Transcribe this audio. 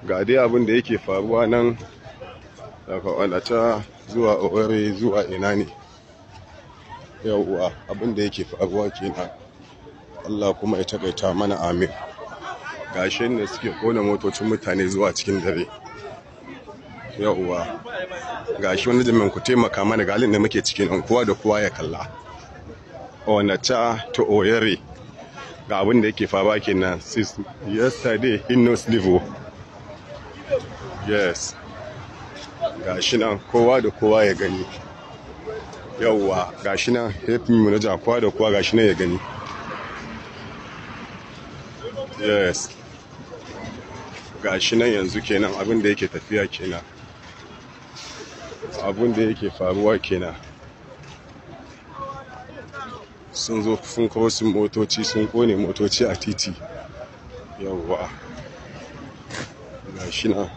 ga dai abin da yake faruwa nan daga Onacha zuwa Owere zuwa ina ne. Yawwa abin da yake faruwa kenan. Allah kuma ya takaita mana, amin. Gashi ne suke kona motocin mutane zuwa cikin dare. Yawwa gashi wani jami'in ku taimaka mana ga halin da muke cikin nan, kowa da kowa ya kalla. Onacha to Owere ga abin da yake faruwa kenan. Since yesterday in no sleep. Yes, gashi nan kowa da kowa ya gani. Yawwa gashi nan help me manager, kowa da kowa gashi nan ya gani. Yes, gashi nan yanzu kenan abin da yake tafiya kenan, abin da yake faruwa kenan. Sun zo sun crossing motoci, sun kone motoci a titi. Yawwa gashi nan.